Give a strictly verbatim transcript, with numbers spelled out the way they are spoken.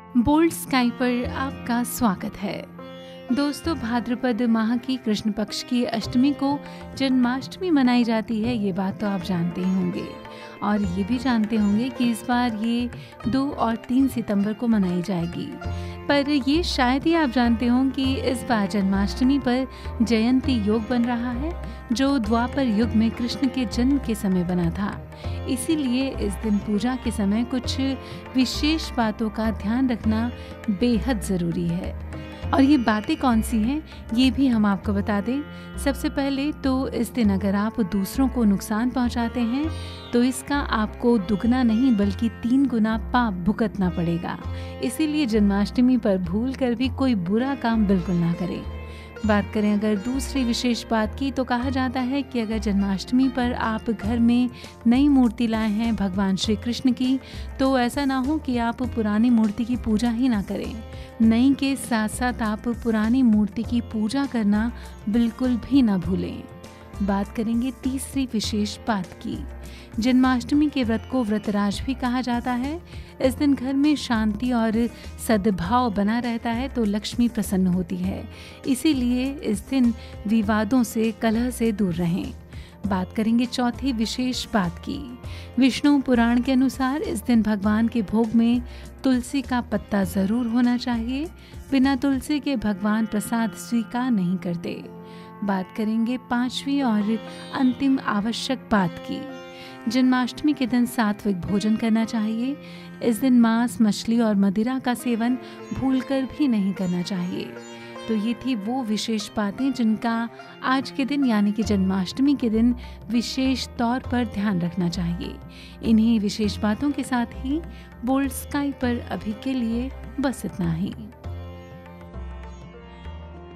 Bold sky पर आपका स्वागत है। दोस्तों, भाद्रपद माह की कृष्ण पक्ष की अष्टमी को जन्माष्टमी मनाई जाती है, ये बात तो आप जानते ही होंगे। और ये भी जानते होंगे कि इस बार ये दो और तीन सितंबर को मनाई जाएगी। पर ये शायद ही आप जानते हों कि इस बार जन्माष्टमी पर जयंती योग बन रहा है, जो द्वापर युग में कृष्ण के जन्म के समय बना था। इसीलिए इस दिन पूजा के समय कुछ विशेष बातों का ध्यान रखना बेहद ज़रूरी है। और ये बातें कौन सी हैं, ये भी हम आपको बता दें। सबसे पहले तो इस दिन अगर आप दूसरों को नुकसान पहुंचाते हैं तो इसका आपको दुगना नहीं बल्कि तीन गुना पाप भुगतना पड़ेगा। इसीलिए जन्माष्टमी पर भूल कर भी कोई बुरा काम बिल्कुल ना करें। बात करें अगर दूसरी विशेष बात की, तो कहा जाता है कि अगर जन्माष्टमी पर आप घर में नई मूर्ति लाए हैं भगवान श्री कृष्ण की, तो ऐसा ना हो कि आप पुरानी मूर्ति की पूजा ही ना करें। नई के साथ साथ आप पुरानी मूर्ति की पूजा करना बिल्कुल भी ना भूलें। बात करेंगे तीसरी विशेष बात की। जन्माष्टमी के व्रत को व्रतराज भी कहा जाता है। इस दिन घर में शांति और सद्भाव बना रहता है तो लक्ष्मी प्रसन्न होती है। इसीलिए इस दिन विवादों से, कलह से दूर रहें। बात करेंगे चौथी विशेष बात की। विष्णु पुराण के अनुसार इस दिन भगवान के भोग में तुलसी का पत्ता जरूर होना चाहिए। बिना तुलसी के भगवान प्रसाद स्वीकार नहीं करते। बात करेंगे पांचवी और अंतिम आवश्यक बात की। जन्माष्टमी के दिन सात्विक भोजन करना चाहिए। इस दिन मांस, मछली और मदिरा का सेवन भूलकर भी नहीं करना चाहिए। तो ये थी वो विशेष बातें जिनका आज के दिन यानी कि जन्माष्टमी के दिन विशेष तौर पर ध्यान रखना चाहिए। इन्हीं विशेष बातों के साथ ही बोल्ड स्काई पर अभी के लिए बस इतना ही।